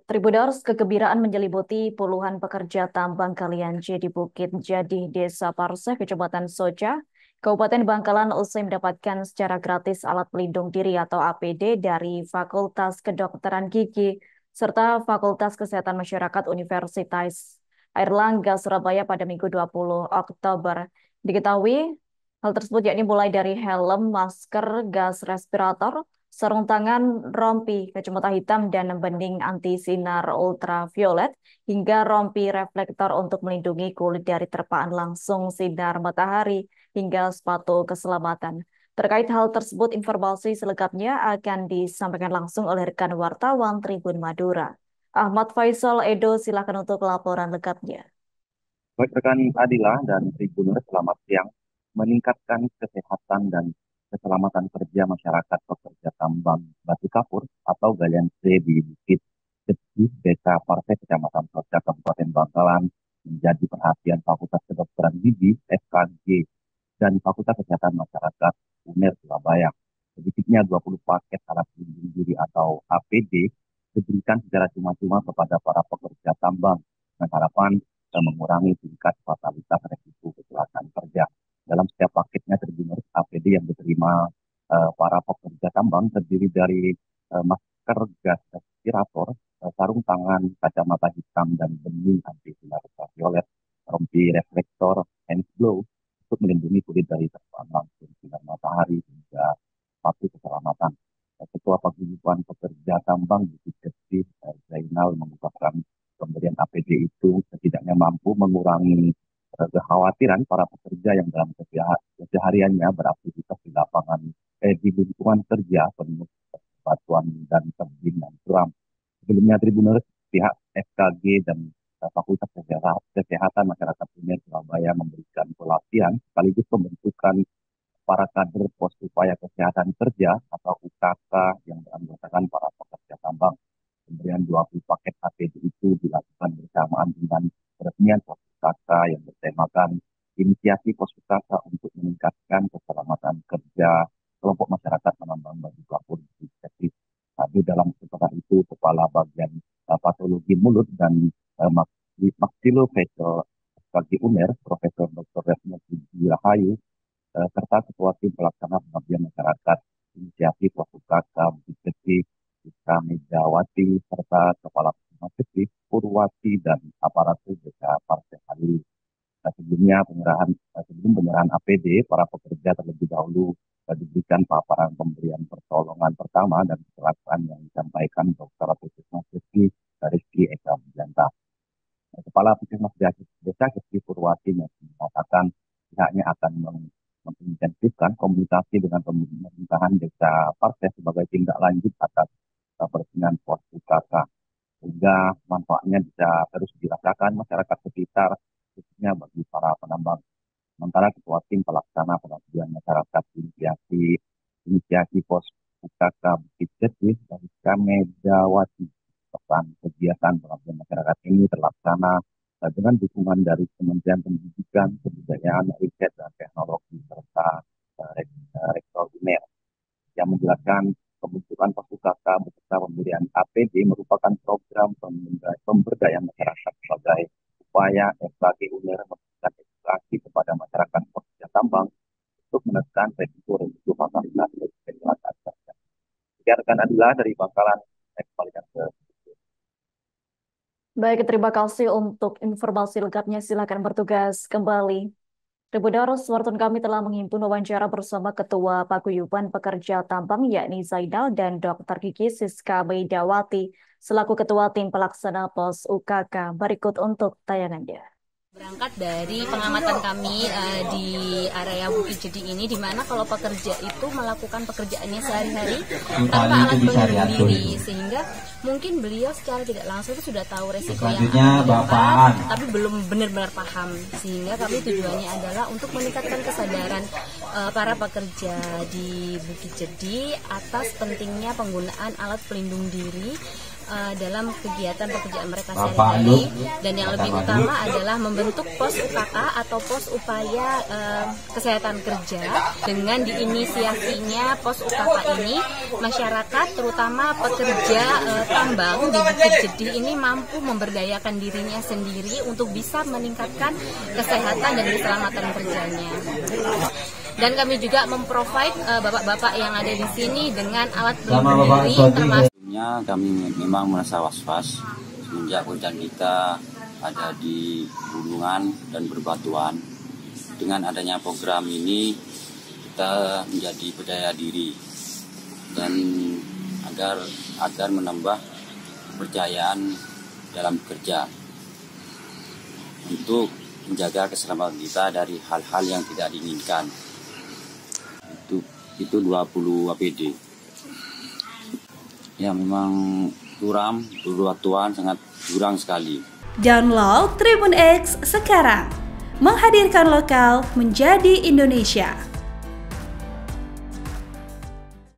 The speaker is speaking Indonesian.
Tribuners, kegembiraan menyelimuti puluhan pekerja tambang galian J di Bukit Jadih, Desa Parseh, Kecamatan Soja, Kabupaten Bangkalan usai mendapatkan secara gratis alat pelindung diri atau APD dari Fakultas Kedokteran Gigi serta Fakultas Kesehatan Masyarakat Universitas Airlangga Surabaya pada Minggu 20 Oktober. Diketahui hal tersebut yakni mulai dari helm, masker, gas respirator, sarung tangan, rompi, kacamata hitam, dan bening anti sinar ultraviolet, hingga rompi reflektor untuk melindungi kulit dari terpaan langsung sinar matahari, hingga sepatu keselamatan. Terkait hal tersebut, informasi selengkapnya akan disampaikan langsung oleh rekan wartawan Tribun Madura. Ahmad Faisal Edo, silakan untuk laporan lengkapnya. Baik rekan Adila dan Tribuners, selamat siang. Meningkatkan kesehatan dan keselamatan kerja masyarakat pekerja tambang batu kapur atau galian C di Bukit Jati, Desa Parseh, Kecamatan Soca, Kabupaten Bangkalan menjadi perhatian Fakultas Kedokteran Gigi (FKG) dan Fakultas Kesehatan Masyarakat UNER Surabaya. Sedikitnya 20 paket alat pelindung diri atau APD diberikan secara cuma-cuma kepada para pekerja tambang dengan harapan mengurangi tingkat fatalitas resiko kecelakaan kerja. Dalam setiap paketnya terjadi APD yang diterima para pekerja tambang terdiri dari masker, gas respirator, sarung tangan, kacamata hitam, dan bening anti sinar ultraviolet, rompi reflektor, hand glove untuk melindungi kulit dari terpaan langsung sinar matahari hingga sepatu keselamatan. Ketua Paguyuban Pekerja Tambang Bukit Jati, Zainal, mengungkapkan pemberian APD itu setidaknya mampu mengurangi kekhawatiran para pekerja yang dalam kesehariannya beraktivitas di lapangan, di lingkungan kerja penuh batuan dan tebing dan suram. Sebelumnya Tribuners, pihak FKG dan Fakultas Kesehatan Masyarakat UNER Surabaya memberikan pelatihan sekaligus pembentukan para kader pos upaya kesehatan kerja atau UKK yang beranggotakan para pekerja tambang. Pemberian 20 paket APD itu dilakukan bersamaan dengan peresmian pos UKK yang bertemakan inisiasi pos UKK untuk meningkatkan keselamatan kerja kelompok masyarakat penambang batu kapur di Jati. Di dalam kesempatan itu, Kepala Bagian Patologi Mulut dan Maksilofacial bagi UNER, Profesor Dr. Retno Rahayu, serta Ketua Tim Pelaksana Pengabdian Masyarakat Inisiasi Pos UKK Bukit Jati, Ika Megawati, serta Kepala Masjid Purwati dan aparatur Desa Parseh Halil. Sebelum penyerahan APD, para pekerja terlebih dahulu diberikan paparan pemberian pertolongan pertama dan kecelakaan yang disampaikan Dr. Puskesmas Jati Rizky Eka Bujanta. Kepala Puskesmas Desa Jati Purwati mengatakan pihaknya akan mengintensifkan komunikasi dengan pemerintahan Desa Parseh sebagai tindak lanjut atas peresmian pos UKK, sehingga manfaatnya bisa terus dirasakan masyarakat sekitar, khususnya bagi para penambang. Sementara Ketua Tim Pelaksana Pengabdian Masyarakat Inisiasi Pos UKK Bukit Jati, Ika Megawati, pesan kegiatan pengabdian masyarakat ini terlaksana dengan dukungan dari Kementerian Pendidikan, Kebudayaan, Riset, dan Teknologi, serta Rektor UNER, yang menjelaskan pembentukan pos UKK beserta pemberian APD merupakan program pemberdayaan masyarakat sebagai upaya FKG UNER memberikan edukasi kepada masyarakat pekerja tambang untuk menekan resiko fatalitas kecelakaan kerja. Sekian rekan Adila dari Bangkalan, saya kembalikan ke. Baik, terima kasih untuk informasi lengkapnya. Silakan bertugas kembali. Tribuners, wartawan kami telah menghimpun wawancara bersama Ketua Paguyuban Pekerja Tambang yakni Zainal dan Dr. Gigi Siska Meidawati selaku Ketua Tim Pelaksana Pos UKK. Berikut untuk tayangannya. Berangkat dari pengamatan kami di area Bukit Jati ini, di mana kalau pekerja itu melakukan pekerjaannya sehari-hari tanpa alat pelindung diri, sehingga mungkin beliau secara tidak langsung itu sudah tahu resiko yang akan tapi belum benar-benar paham, sehingga kami tujuannya adalah untuk meningkatkan kesadaran para pekerja di Bukit Jati atas pentingnya penggunaan alat pelindung diri dalam kegiatan pekerjaan mereka sehari-hari, dan yang lebih utama adalah membentuk pos UKK atau pos upaya kesehatan kerja. Dengan diinisiasinya pos UKK ini, masyarakat terutama pekerja tambang di Bukit Jadi ini mampu memberdayakan dirinya sendiri untuk bisa meningkatkan kesehatan dan keselamatan kerjanya. Dan kami juga memprovide bapak-bapak yang ada di sini dengan alat pelindung diri, termasuk kami memang merasa was-was semenjak pekerjaan kita ada di gunungan dan berbatuan. Dengan adanya program ini kita menjadi berdaya diri dan agar menambah kepercayaan dalam bekerja untuk menjaga keselamatan kita dari hal-hal yang tidak diinginkan. Itu 20 APD. Ya memang suram, berbatuan sangat jurang sekali. Download Tribun X sekarang, menghadirkan lokal menjadi Indonesia.